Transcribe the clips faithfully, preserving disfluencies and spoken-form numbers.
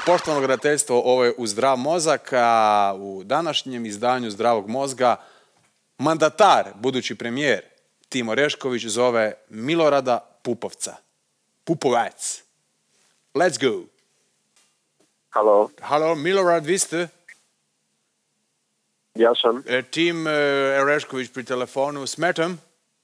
Poštovano gledateljstvo, ovo je U zdrav mozak, a u današnjem izdanju Zdravog mozga mandatar, budući premijer Timo Orešković, zove Milorada Pupovca. Pupovac. Let's go. Halo. Halo, Milorad, vi ste? Ja sam. E, Tim e, Orešković pri telefonu. Smetam?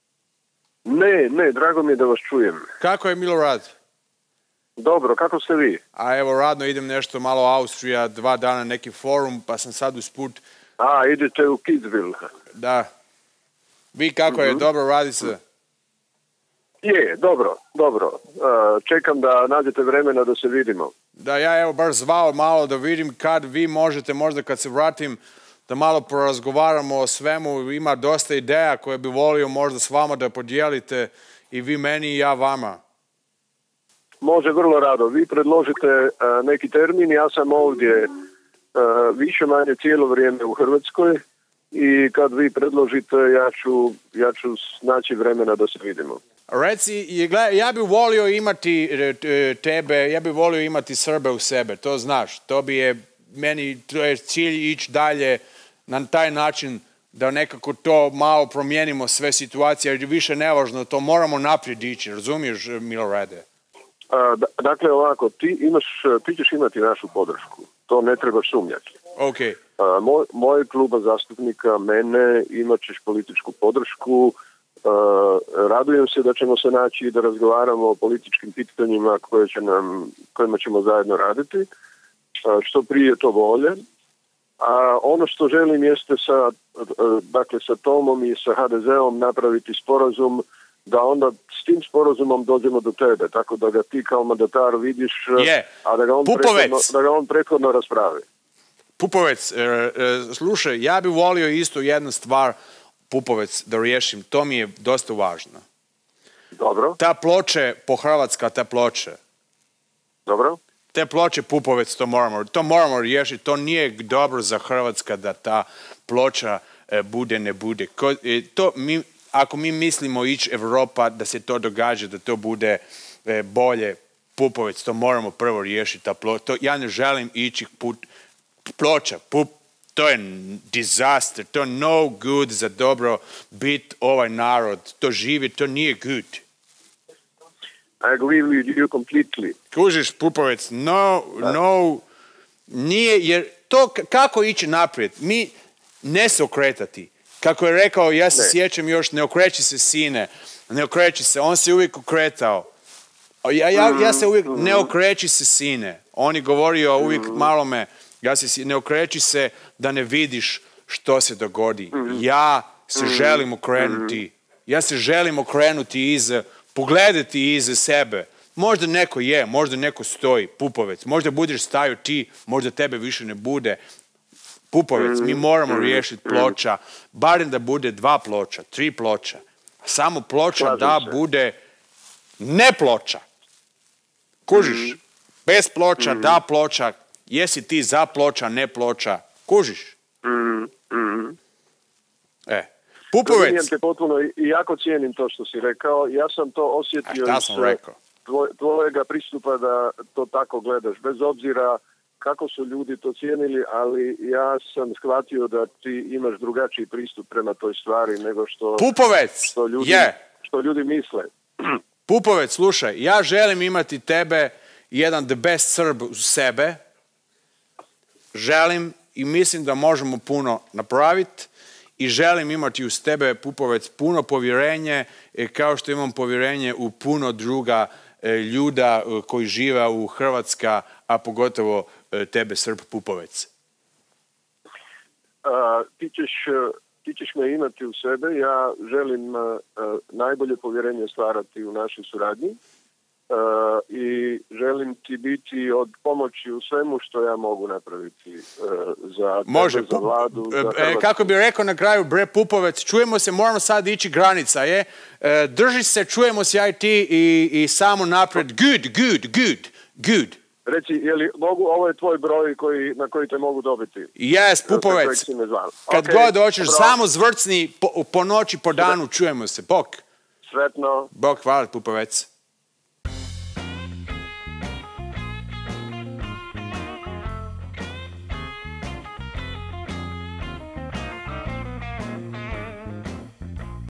Ne, ne, drago mi je da vas čujem. Kako je Milorad? Dobro, kako ste vi? A evo, radno idem nešto malo Austrija, dva dana neki forum, pa sam sad usput. A, idete u Kidsville. Da. Vi kako mm-hmm. je? Dobro, radi se? Je, dobro, dobro. Uh, čekam da nađete vremena da se vidimo. Da, ja evo baš zvao malo da vidim kad vi možete, možda kad se vratim, da malo porazgovaramo o svemu. Ima dosta ideja koje bi volio možda s vama da podijelite i vi meni i ja vama. Može, vrlo rado. Vi predložite uh, neki termin, ja sam ovdje uh, više manje cijelo vrijeme u Hrvatskoj i kad vi predložite ja ću, ja ću naći vremena da se vidimo. Reci, ja bih volio imati tebe, ja bih volio imati Srbe u sebe, to znaš, to bi je, meni to je cilj ići dalje na taj način da nekako to malo promijenimo sve situacije, jer više nevažno, to moramo naprijed ići, razumiješ, Milorade? A, dakle, ovako, ti, imaš, ti ćeš imati našu podršku, to ne trebaš sumnjati. Ok. A, moj, moj kluba zastupnika, mene, imat ćeš političku podršku. Uh, radujem se da ćemo se naći i da razgovaramo o političkim pitanjima koje će nam, kojima ćemo zajedno raditi. Uh, što prije to bolje. A ono što želim jeste sa, uh, dakle, sa Tomom i sa ha de zeom napraviti sporazum da onda s tim sporazumom dođemo do tebe, tako da ga ti kao mandatar vidiš, yeah. a da ga on prethodno, da ga on prethodno raspravi. Pupovec, uh, uh, slušaj, ja bih volio isto jednu stvar, Pupovec, da riješim, to mi je dosta važno. Dobro. Ta ploče, po Hrvatska, ta ploče. Dobro. Te ploče, Pupovec, to moramo, to moramo riješiti. To nije dobro za Hrvatska da ta ploča e, bude, ne bude. Ko, e, to mi, ako mi mislimo ići Evropa, da se to događa, da to bude e, bolje, Pupovec, to moramo prvo riješiti. Ta ploča. To, ja ne želim ići put, ploča, pup, to je disaster, to je no good za dobro bit ovaj narod. To živi, to nije good. I agree with you completely. Kužiš, Pupovec, no, no, nije, jer to kako ići naprijed? Mi ne se okretati. Kako je rekao, ja se ne. sjećam još, ne okreći se sine, ne okreći se, on se uvijek okretao. Ja, ja, ja se uvijek, ne okreći se sine. On je govorio uvijek malo me, ja se ne okreći se da ne vidiš što se dogodi. Ja se želim okrenuti. Ja se želim okrenuti iza, pogledati iza sebe. Možda neko je, možda neko stoji, Pupovec. Možda budeš stajao ti, možda tebe više ne bude. Pupovec, mi moramo riješiti ploča, barem da bude dva ploča, tri ploča. Samo ploča da bude ne ploča. Kužiš? Bez ploča, da ploča. Jesi ti za ploča, ne ploča? Kužiš? Mm, mm. E, Pupovec. Te potpuno i jako cijenim to što si rekao. Ja sam to osjetio iz tvoj, tvojega pristupa da to tako gledaš. Bez obzira kako su ljudi to cijenili, ali ja sam shvatio da ti imaš drugačiji pristup prema toj stvari nego što, Pupovec. što, ljudi, yeah. što ljudi misle. Pupovec, slušaj, ja želim imati tebe jedan the best Srb u sebe. Želim i mislim da možemo puno napraviti i želim imati uz tebe, Pupovec, puno povjerenje, kao što imam povjerenje u puno druga ljuda koji žive u Hrvatska, a pogotovo tebe, Srb Pupovec. A, ti, ćeš, ti ćeš me imati u sebe. Ja želim a, a, najbolje povjerenje stvarati u našoj suradnji. Uh, i želim ti biti od pomoći u svemu što ja mogu napraviti uh, za Može, tebe, za vladu, za e, kako bi rekao na kraju, bre Pupovec, čujemo se, moramo sad ići granica, je? E, drži se, čujemo se ja i ti i, i samo napred. Good, good, good, good. Reci, je li mogu, ovo je tvoj broj koji, na koji te mogu dobiti? Yes, Pupovec. Kad okay, god hoćeš, samo zvrcni po, po noći, po danu, čujemo se. Bok. Sretno. Bok, hvala, Pupovec.